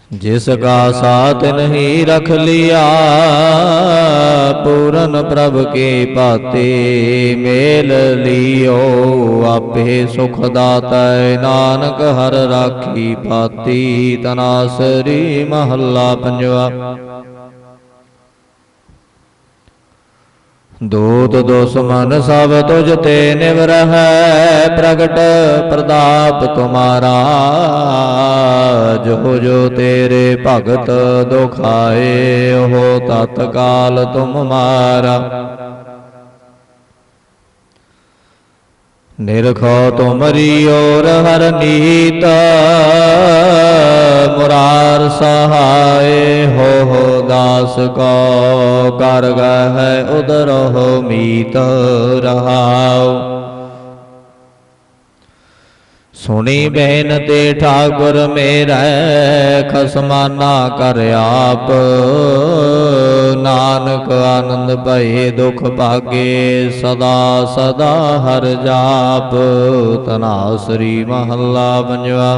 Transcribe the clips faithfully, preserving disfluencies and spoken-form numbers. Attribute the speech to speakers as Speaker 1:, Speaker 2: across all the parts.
Speaker 1: जिसका साथ नहीं रख लिया पूरन प्रभ के पाते मेल लियो आपे सुख दाता नानक हर राखी पाती। तनासरी महला पंजवा। दूत दुश्मन सब तुझ ते निवरह प्रगट प्रताप तुम्हारा जो जो तेरे भगत दुखाए हो तत्काल तुम मारा। निरखो तुमरी ओर हर नीत मुरार सहाय हो हो दास को कर गह उदर हो मीत रहाओ। सुनी बेनती ठाकुर मेरा खसमाना कर आप नानक आनंद भये दुख भागे सदा सदा हर जाप। तनासरी महला पंजवा।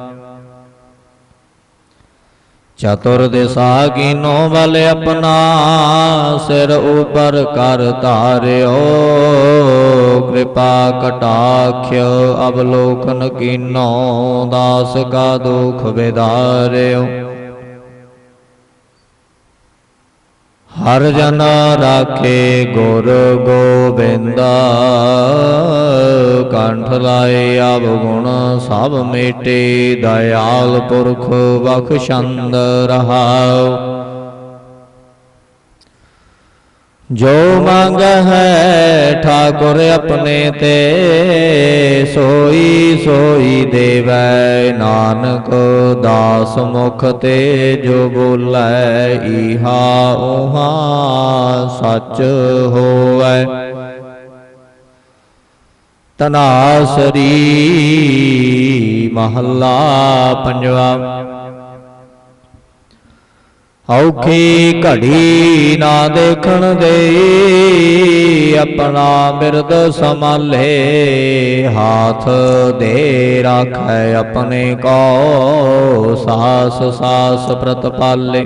Speaker 1: चतुर दिशा कीनो बल अपना सिर ऊपर कर तार्यो कृपा कटाक्ष अवलोकन कीनो दास का दुख विदार्यो। हर जन राखे गुर गोबिंदा कंठ लाए अब गुण सब मेटे दयाल पुरख बख्शंद रहाओ। जो मांग है ठाकुर अपने ते सोई सोई देवै नानक दास मुख ते जो बोलै इहा उहा सच होवै। तनासरी महला पंजवा। औखी घड़ी ना देखण दे अपना बिरद संभाले हाथ दे राखै अपने को सास सास प्रतिपाले।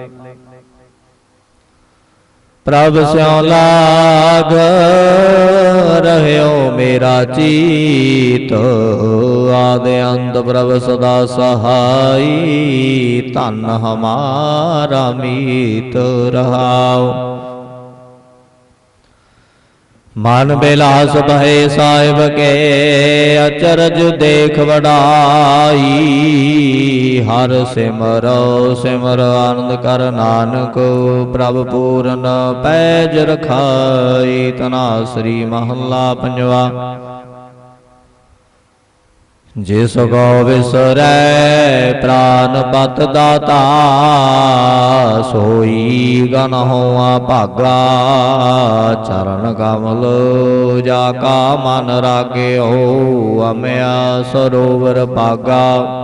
Speaker 1: प्रभ स्यों लाग रहयो मेरा चीत आदि अंत प्रभ सदा सहाई धन हमारा मीत रहाओ। मन बिलास भय साहिब के अचरज देख वडाई हर सिमरो सिमर आनंद कर नानक प्रभ पूरन पैज रखाई। तनासरी महला पंजवा। जिस को विसरै प्राण पत दाता सोई गन होआ भागा चरण कमल जाका मन रागे हो अमया सरोवर भागा।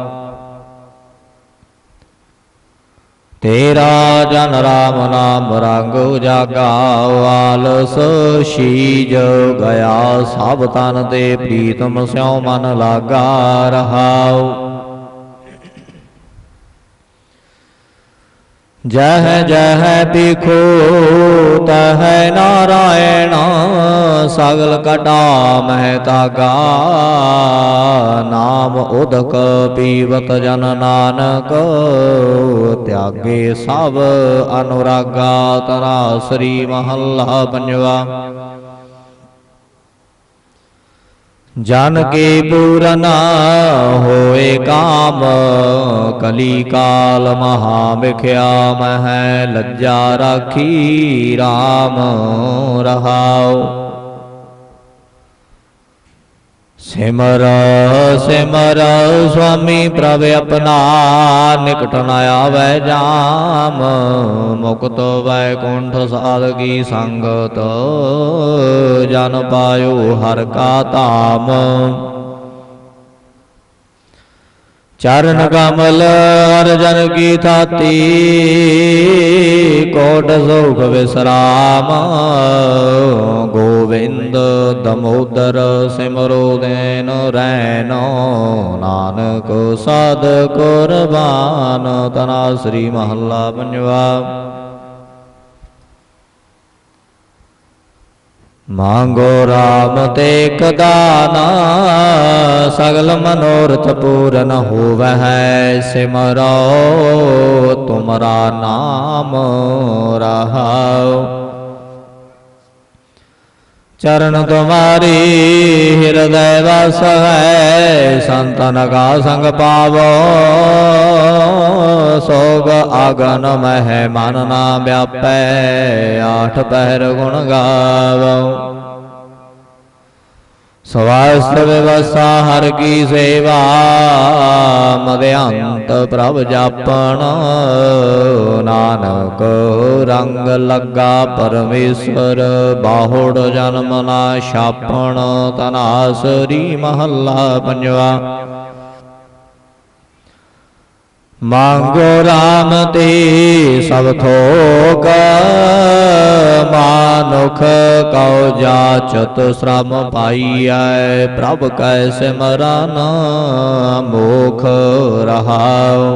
Speaker 1: तेरा जन राम नाम रंग जागा आलस शीज गया सब तन ते प्रीतम स्यों मन लागा रहाओ। जह जह बिखो तह नारायण सगल कटा महतागा नाम उदक पीवत जन नानक त्यागे सब अनुरागा। तनासरी महला पंजवा। जन के पूरन होए काम कली काल महा बिख्या मह लज्जा राखी राम रहाओ। सिमर सिमर स्वामी प्रभ अपना निकट न आवे जाम मुक्त वैकुंठ साधकी संगत जन पायो हर का धाम। चरण कमल अर्जन की थाती, कोट सुख विश्राम। गोविंद दमोदर सिमरो दिन रैनो, नानक साध कुरबान। तना श्री महला पंजवा। मांगो राम ते कदाना, सगल मनोरथ पूरन होवै। सिमरो तुमरा नाम रहाओ, चरण तुम्हारी हृदय बस है। संतन का संग पावो, सोग आगन मह मन ना व्यापै। आठ पहर गुण गावो, स्वास्थ्य व्यवस्था हर की सेवा। मध्यांत प्रभ जापन, नानक रंग लगा परमेश्वर। बाहुड़ जन्म ना छापण, तना श्री महला पंजवा। मांगो राम ते सब थोक, मानुख कौ जाचत श्रम पाइयै। प्रभ कै सिमरन मोख रहाओ,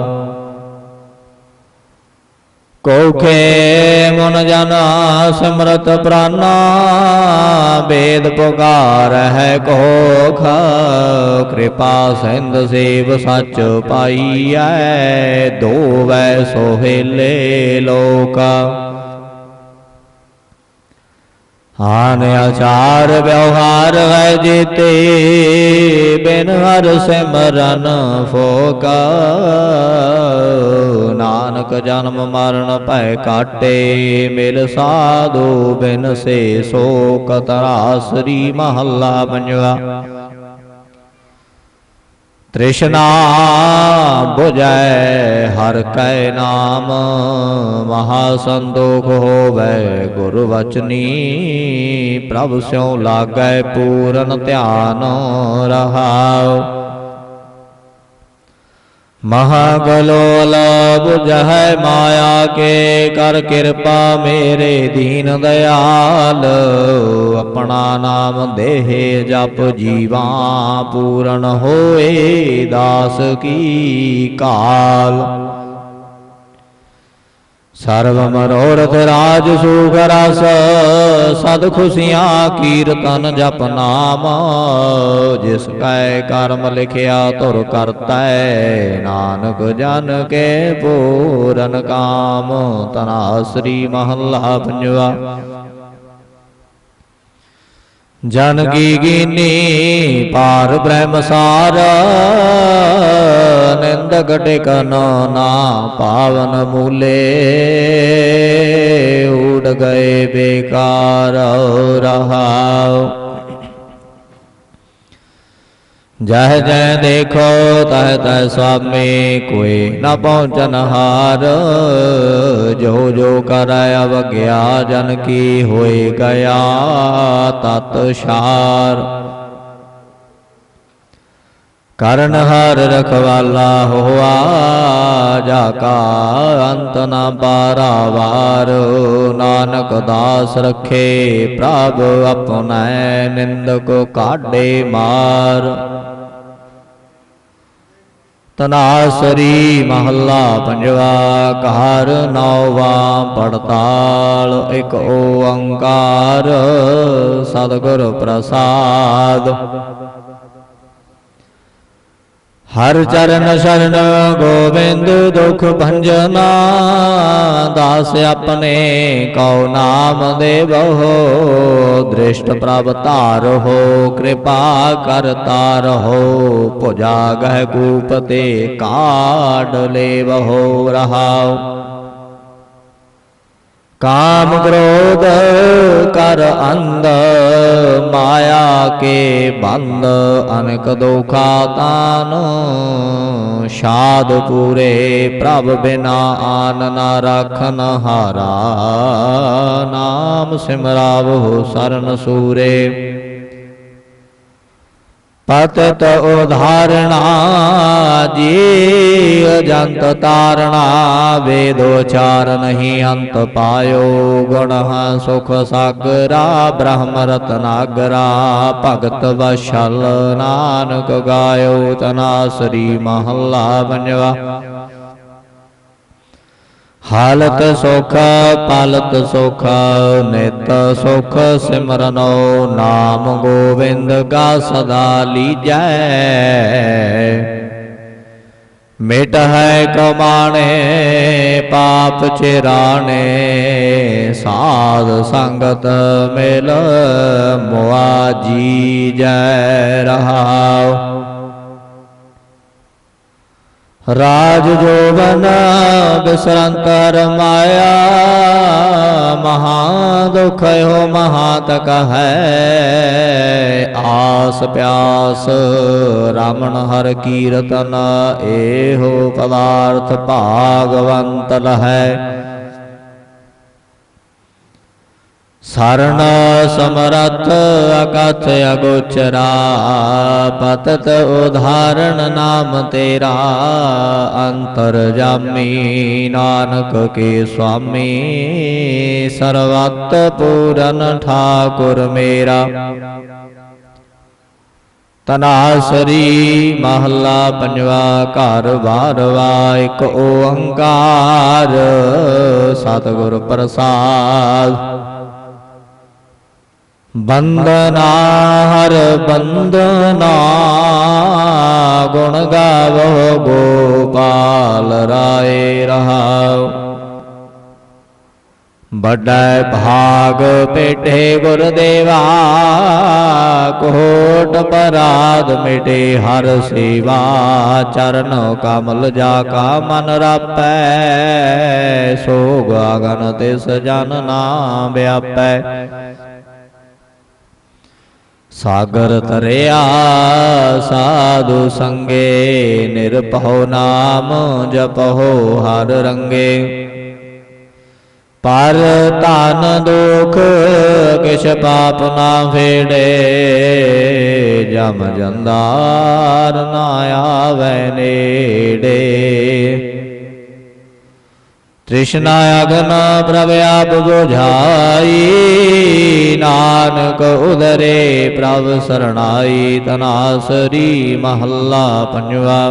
Speaker 1: कोखे मन जना सिमरत प्राणा। वेद पुकार है कोख, कृपा सिंध सेव सच पाइयै। दो वै सोहेले लोक, आन आचार व्यवहार है जेते। बिन हर सिमरन फोका, नानक जन्म मरण भय काटे। मिल साधु बिन से शोक, तरा श्री महला पंजवा। तृष्णा बुझै हर कै नाम, महासंदोख होवै गुरु वचनी। प्रभु स्यों लागै पूरन ध्यान रहाओ, महागलोल बुझै माया के। कर कृपा मेरे दीन दयाल, अपना नाम देहे जप जीवा। पूरन होए दास की काल, सर्व मनोरथ राज सुख रस। सद खुशियाँ कीर्तन जप नाम, जिस कै कर्म लिखिया तुर करतै। नानक जन के पूरन काम, तना श्री महला पंजवा। जन की कीनी पार ब्रह्म सार, निंदक टिकन ना पावन मूले। उड़ गए बेकार रहाओ, जह जह देखो तह तह स्वामी। कोई न पहुँचन हार, जो जो करय अवज्ञा। जन की होए गया तत्सार, करण हर रखवाला हुआ। जाका अंत न पारावार, नानक दास रखे प्रभु अपने। निंदक काढ़े मार, तना श्री महला पंजवा। कार नौवा पड़ताल, एक ओंकार सदगुर प्रसाद। हर चरण शरण गोविंद दुख भंजना। दास अपने कौ नाम देवहो। दृष्ट प्रभ तारहो, कृपा करता रहो। भुजा गह कूप ते काढ़ लेवहो रहाओ। काम क्रोध कर अंध, माया के बंद। अनेक दुखा तान, शाद पूरे प्रभ बिना आन न रखन हारा। नाम सिमरावो सरन सूरे, पतित उदाहरणा। जी अजंत तारणा वेदोचार नहीं अंत पायो गुण सुख सागरा ब्रह्म रत्नागरा भगत वशल नानक गायो तनासरी महला पंजवा। हालत सुख पालत सुख नित सुख सिमरनो नाम गोविंद का सदा लीजै। मिट है कमाने पाप चिराने साध संगत मिल मुआ जी जय रहा। राज जोवन बिसरंतर माया महादुख हो महातक है। आस प्यास रामन हर कीर्तन एहो पदार्थ भागवंत है। शरण समरथ अकथ अगोचरा पतत उदाहरण नाम तेरा। अंतरजामी नानक के स्वामी सर्वत पूरन ठाकुर मेरा। तनासरी महला पंजवा। घर बारवा एक ओंकार सतगुर प्रसाद। बंदना हर बंदना गुण गावो गोपाल राय रहाओ। बड़ा भाग पेटे गुरुदेवा कोट पराध मिटे हर सेवा। चरण कमल जाका मन रापै सोग अगन तिस जन ना व्यापै। सागर तरिया साधु संगे निरपहो नाम जपहो हर रंगे। पर तान दुख किश पाप ना फेड़े जम जंदार ना आवे नेड़े। तृष्णा अग्न प्रव्याप बुझाई नानक उदरे प्रभ शरणाई। तनासरी महला पंजवा।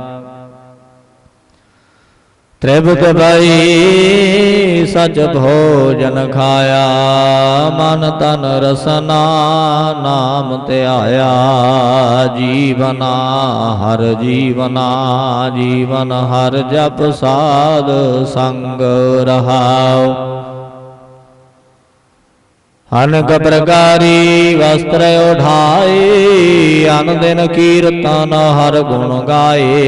Speaker 1: त्रिभुत भई सच भोजन खाया मन तन रसना नाम त्याया। जीवना हर जीवना जीवन हर जप साध संग रहाओ। अनक प्रकारी वस्त्र ओढ़ाए अन दिन कीर्तन हर गुण गाए।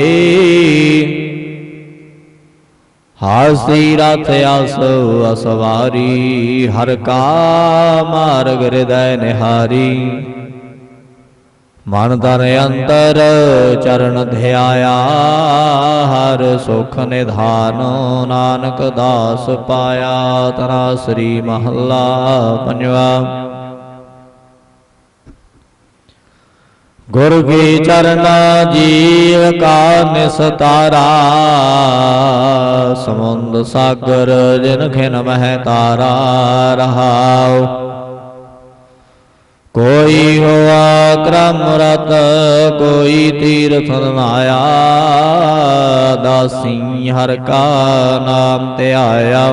Speaker 1: हासी रथ आस असवारी हर का मार्ग हृदय निहारी। मन तन अंतर चरण ध्याया हर सुख निधान नानक दास पाया। तनासरी महला पंजवा। गुरु के चरण जीव का निस्तारा समुद्र सागर जिन खिन मह तारा रहाओ। कोई हुआ क्रम रत कोई तीर्थ नाया दासी हर का नाम त्याया।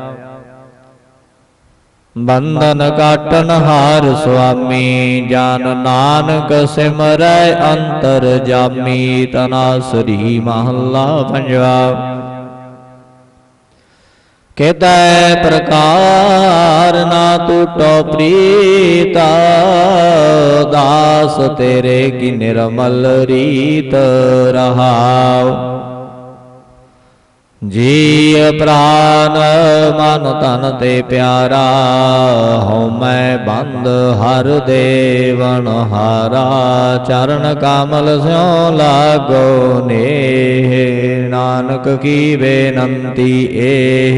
Speaker 1: बंधन काटन हार स्वामी जान नानक सिमरै अंतर जामी। तनासरी महला पंजवा। केतै प्रकार ना टूटो प्रीता दास तेरे की निर्मल रीत रहाओ। जी प्राण मन तन ते प्यारा हो मैं बंद हर देवन हारा। चरण कमल स्यों लागो नेह नानक की बेनंती एह।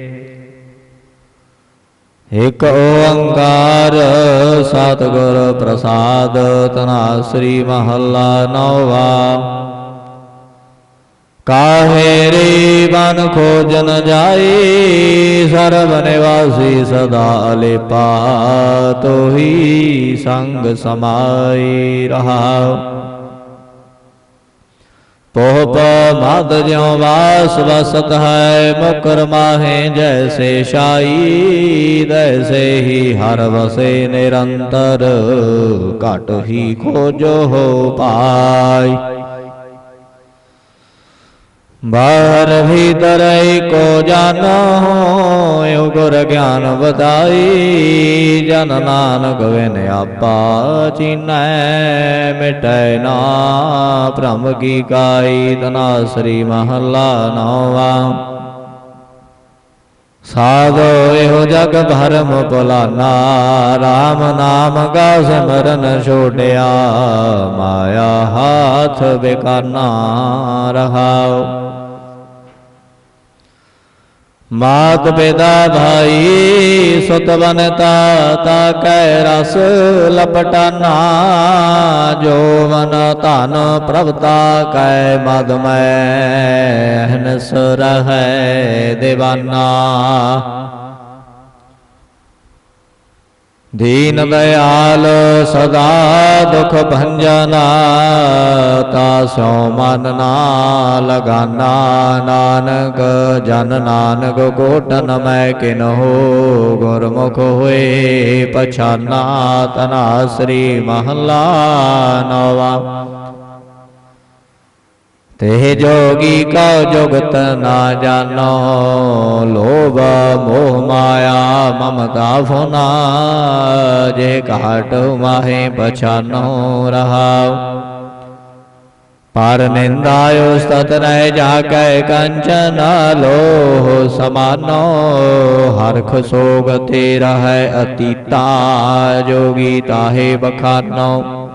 Speaker 1: एक ओंकार सतगुर प्रसाद। तनासरी महला नौवा। काहे रे बन खोजन जाई सर्व निवासी सदा अलिपा तो ही संग समाई रहा। पोप मद ज्यों वास बसत है मुकर माहे जैसे शाई तैसे ही हर बसे निरंतर घट ही खोजो हो पाई। बाहर भीतर को जानो यो गुर ज्ञान बताई जन नानक बिन आपा चीनै मिटै ना भ्रम की काई। तनासरी महला नौवा। साधो एहो जग भरम भुलाना राम नाम का सिमरन छोड़िया माया हाथ बेकाना रहाओ। मात पिता भाई सुत बनता ताकै रस लपटाना जो मन धन प्रभता कै मद में हनस रहै दीवाना। दीन दयाल सदा दुख भंजना तासो मन ना लगाना। नानक जन नानक कोटन मैं किन्हो गुरमुख हुए पछाना। तनासरी महला नौवा। ते जोगी का जुगत ना जानो लोभ मोह माया ममता फुना जे घाट माहे पछानो रहा। पर निंदायो सत रह जाकै कंचन लोह समानो हरख सोग तेरा है अतीता जोगी ताहे बखानो।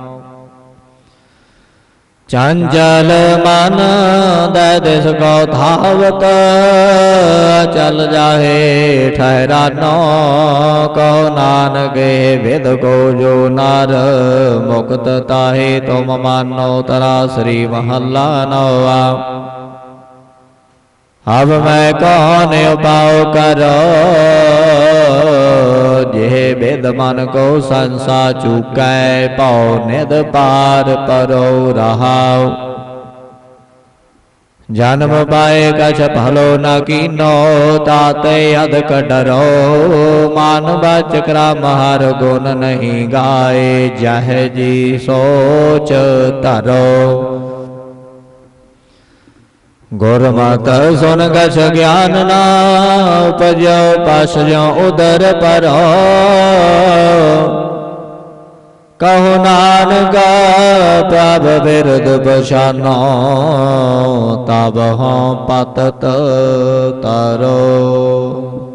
Speaker 1: चंचल मन दैदिस को धावत चल जाहे ठहरानो। कहो नानक विद को जो नर मुक्त ताहे तुम मानो। तनासरी महला नौवा। अब मैं कौन उपाय करो जे विद मन को संसा चुकै पाओ निद पार परो रहाओ। जन्म पाए कछ भलो न कीनो ताते अधक डरो। मान बच क्रम हर गुण नहीं गाए जह जी सोच धरो। गुरमत सुन कछ ज्ञान ना उपजो पश जो उदर परो। कहो नानक प्रभ बिरद बशानो तब हों पतत तरो।